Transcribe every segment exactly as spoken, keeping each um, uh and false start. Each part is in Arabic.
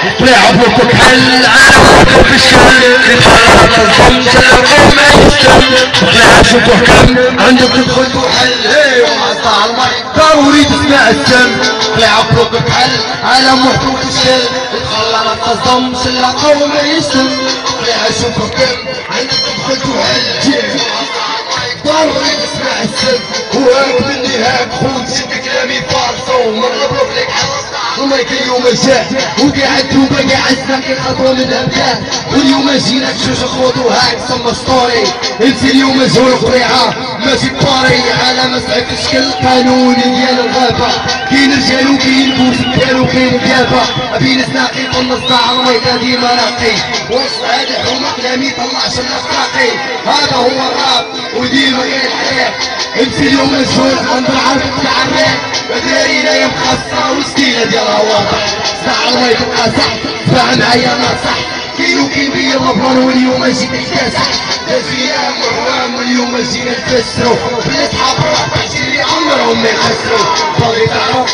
طلع ابوك كحل عالم في الشل يتحرك الضم تلقوا ما يستم طلع شوفوا كم عندك تدخل وحل ايه وعطى الماي ضروري تسمع السم طلع ابوك كحل عالم وحده في الشل يتخلى الضم تلقوا ما يستم طلع شوفوا كم عندك تدخل وحل ضروري تسمع السم وهاك مني هاك خود شد كلامي فالصو مربوك لك والله اليوم جاء وقاعد وبقى عزنا كي خطوة من الابدان واليوم جينا تشوش خودو هاك سما ستوري انت اليوم مجهول قريعة ماشي باري على مسعى في شكل قانوني ديال الغابة كاين رجال وكاين بوسكال وكاين ديابة بين سناقي طنص تاع الميطة ديما راقي وسط هذا حوم كلامي طلع شل اخلاقي هذا هو الراب وديما كاين الحياة انت اليوم مجهول عند العرض تاع الراب ودارينا يا مخصصة وستيلة ديالها واضح ساعة الله يبقى صح فاهم معايا انا صح كاين وكاين بيا الغفران واليوم جيت نكتسح ايام وهوام واليوم جينا نفسرو بلاد حاب الرفع اللي عمرهم ما يخسرو باغي تعرف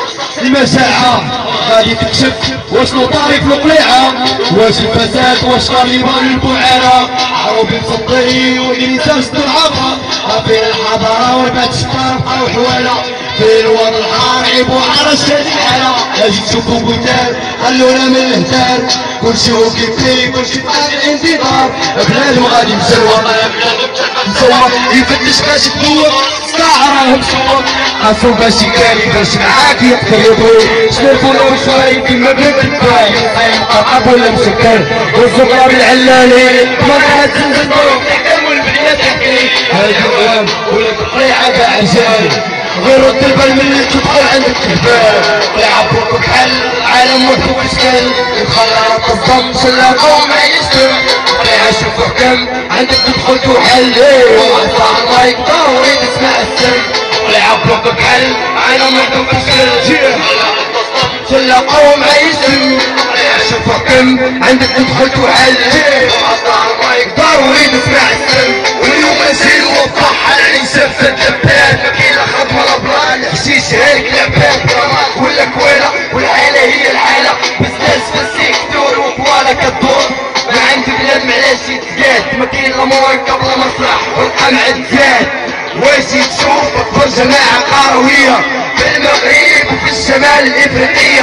المشاعة غادي تكشف واش طاري في القليعة واش الفساد واش طالبان البعارة عروبي مصدري والانسان ستو العبرة بين الحضارة والبعد الشفار بقاو حوالة في الوضع الحار عيبوا عرش هذه الحالة اجي تشوفوا بلدان خلونا من الهتار كلشي هو كيفي كلشي بقى الانتظار بلادهم غادي مسروة مسوق يفتش باش تدور ساعة راهم مسوق خاصو باش يكاري باش معاك يقدر يطوي شنو الفلوس وشوي كيما بلاد الكفاية قرقب ولا مسكر والزقرة بالعلالين مرات تنزلو تحكموا البنيات تحكي هاي حوام ولا تقريعة باع رجال غير رد البال من اللي تدخل عندك تهبال طلع ابوك بحل عالم وحده في شكل يتخلى الضم شلا قوم ما يستم طلع شوف حكم عندك تدخل توحل وعطى المايك ضروري تسمع السم طلع ابوك بحل عالم وحده في شكل شلا قوم ما يستم طلع شوف حكم عندك تدخل توحل وعطى المايك ضروري تسمع السم واليوم زين وضحها العنسف الدبان مكينة خطوة الابران حشيش هيك لعبان ولا كويلة والعيلة هي العيلة بزاز فسيك دور وطوالة كدور ما عندي بلاد معلاش يتزاد مكين الامور قبل مسرح والقمع تزاد واش تشوف اكبر جماعة قروية في المغرب وفي الشمال الافريقية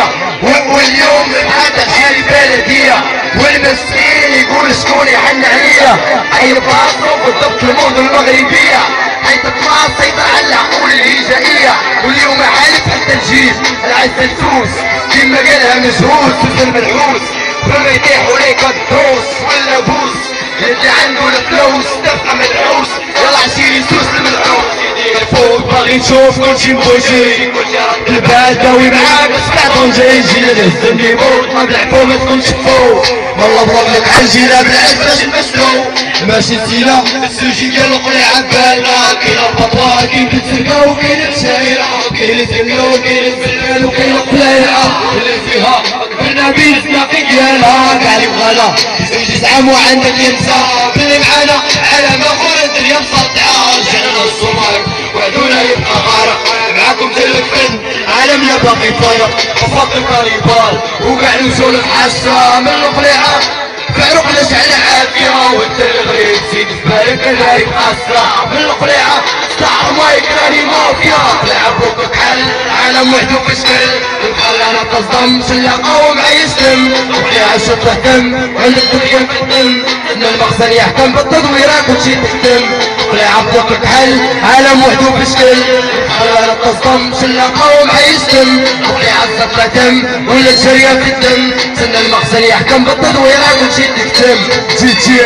واليوم نتحدث حالي بلدية والمسكين يقول شكون يحن عليا اي باصو بالضبط المدن المغربية حيث تطلع السيطرة على العقول الهجائية واليوم حالف حتى الجيش العزة الفوس كما قالها مجهوز في المنحوس فما يطيح وليك الدروس ولا بوس اللي عنده الفلوس تبقى مدعوس يلا عشيري سوس المنحوس الفوق باغي نشوف كلشي مبوجي البال داوي معاك سبعتهم جاي يجي لهز النيبوت ما بلعبو ما تكونش فوق والله بغا لك عالجينا بالعز باش نمثلو ماشي نسينا السوشي ديال القليعة بالنا كاين البطوار كاين التركة وكاين الشايرة كاين الزمية وكاين الزلال وكاين القليعة اللي فيها كبرنا بيزناقي ديالها كاع اللي بغانا يزعم وعندك ينسى اللي معانا على ما خور الدنيا مسطعة رجعنا للصومال وعدونا يبقى غارق معاكم ديال الفن عالمنا باقي طاير وفاق الكاريبال وكاع الوجول الحاسة من القليعة فاروق نجعل عافية وانت اللي بغيت تزيد في بالك انا يبقى الساعة من القليعة ستار مايك راني مافيا طلع ابوك بحال عالم وحده في شكل خلانا تصدم شلا قوم يسلم وفيها شو تهتم عندك تدخل في الدم ان المخزن يحكم بالتدويرات وتجي تختم طلع ابوك بحال عالم وحده في شكل خلانا تصدم شلا قوم يسلم وفيها الصفرة دم ولا الجرية في الدم سن المخزن يحكم بالتدويرات وتجي تختم جي جي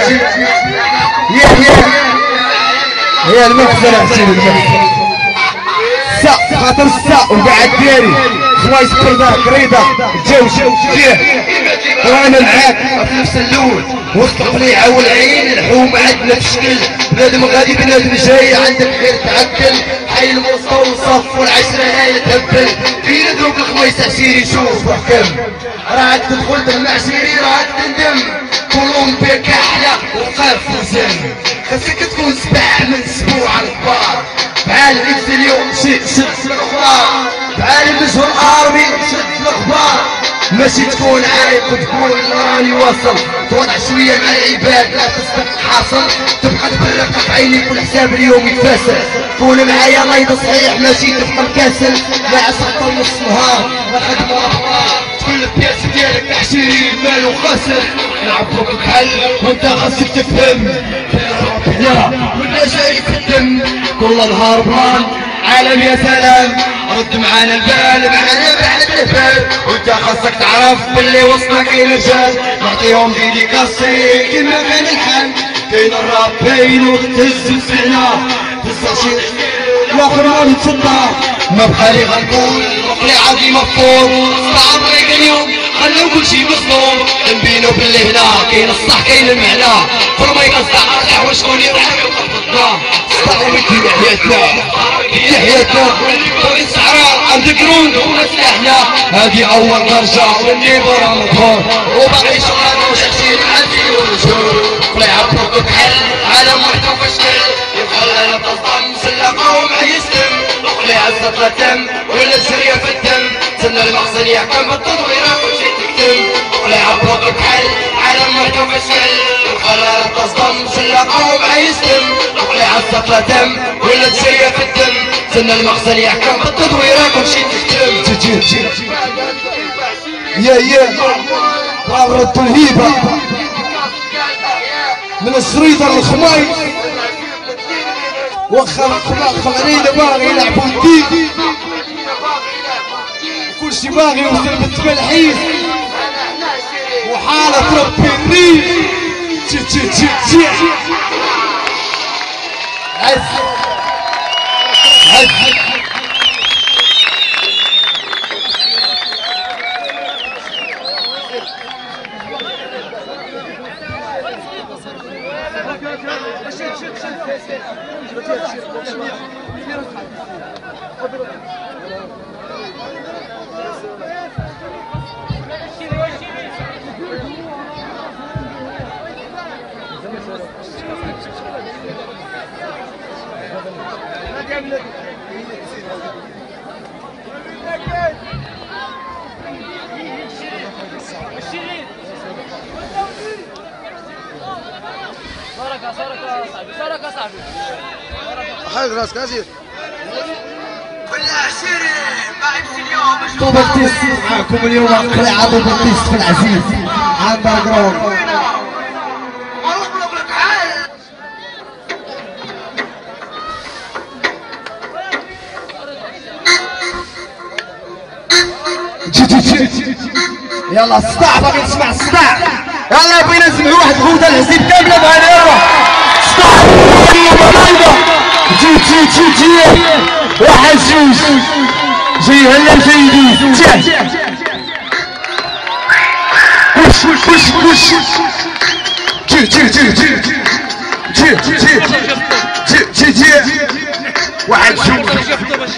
يا يا هي المخزن عشان المخزن سا خاطر السا وقاعد ديالي خوايس بردا قريضة جوج جيه وانا معاك في نفس اللون وسط القليعة والعين الحوم عندنا في شكل بنادم غادي بنادم جاي عندك غير تعكل حي المستوصف والعشرة هاي تهبل فين ندوق الخويس عشيري شوف وحكم راك تدخل بالمعشيري راك تندم كولومبيا كحلة وقاف وزن خاصك تكون سبع من اسبوع على الكبار تعال اكس اليوم شد شد الاخبار تعال مشهور ارمي شد الاخبار ماشي تكون عايق وتقول راني واصل، توضع شويه مع العباد لا تصدق حاصل، تبقى تبرق في عينيك والحساب اليوم يتفاسر، كون معايا نايض صحيح ماشي تبقى مكاسل، مع سلطة نص نهار لا خدمة أبطال، كل البياس ديالك تحشيرين مال وخاسر، نعبوك بحل وانت خاصك تفهم، لا ولا جاي في الدم، كل نهار بلان عالم يا سلام، رد معانا البال معانا بعد البال، وانت خاصك تعرف باللي وسطنا كاين رجال، نعطيهم ديديكاسي كيما كان الحال، كاين الراب باين وتهز وسعنا، تهز شي الاخر ما نتصدى، ما بحالي غنقول وقلي عادي مفطور، صعب عليك اليوم خلو كل شي مصدوم، نبينو باللي هنا كاين الصح كاين المعنى، كل ما يقصد على وشكون يضحك ويقصدنا، صاحبي تحياتنا تحياتنا باغي الصحراء اندر جراوند ولا سلاحنا، هادي اول درجة واللي برا مظهور، وباقي شغلنا وشخصي عندي ورجول، ولا يعبروك بحل عالم وحده فشل، يبقى لنا تصدم سلقة وما يسلم، وقلي عزت لا تم ولا الجرية في الدم، سنة المخزن يحكم بالتدويرة وشي تكتم، وقلي يعبروك بحل عالم وحده فشل، يبقى لنا تصدم سلقة وما يسلم، وقلي عزت لا تم ولا الجرية في الدم، سنة المخزن يحكم بالتدويرة وشي تكتم. جي جي يا يا طارت الهيبة من الشريطة للخمايس، وخا الخماخ علينا باغي يلعبوا الدين، كلشي باغي يوصل بالتملحيس، وحالة ربي الريف. جي جي جي جي عز عز صارك صارك صاحبي صارك صاحبي حاج راسك عزيز بالله شيري ما عرفتش اليوم طوبتيس معكم اليوم قلعة طوبتيس في العزيز اندر جراوند. يلا الصداع باغي نسمع الصداع، يلا بغينا نسمعوا واحد غوده الحزيب كامله بغينا يلا صداع جي جي جي جي واحد جوج جي هلا الفايدين جي وش وش وش جي جي جي جي جي جي جي جي جي واحد جوج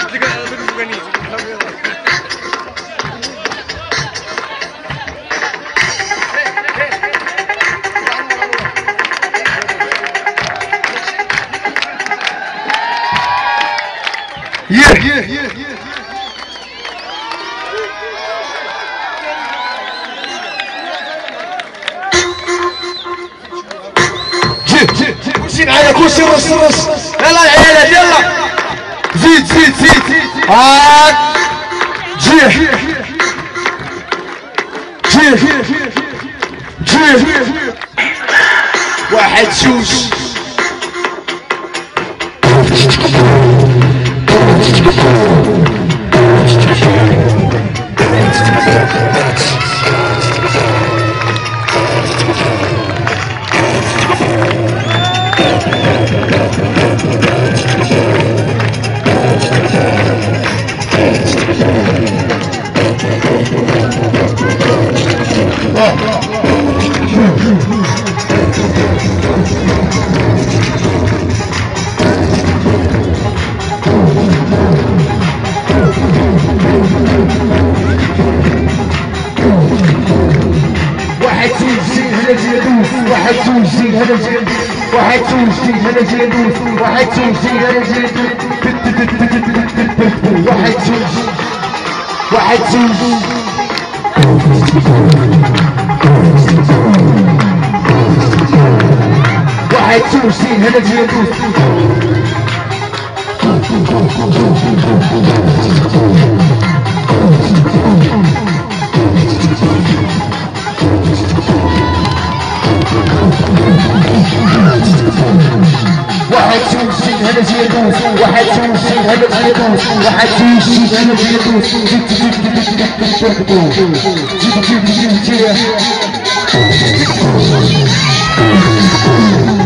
Yeah, yeah, yeah, yeah. كلشي معايا كلشي رش رش، يلا العيالات يلا زيد زيد زيد هاك جي جي جي واحد جوج واحد زوج زيد هذا زيد واحد زوج زيد هذا زيد واحد زوج زيد هذا زيد واحد زوج واحد زوج واحد توسين هذا ديال واحد توسين هذا ديال دوس واحد توسين هذا ديال دوس واحد توسين هذا ديال دوس جيب جيب جيب جيب جيب جيب جيب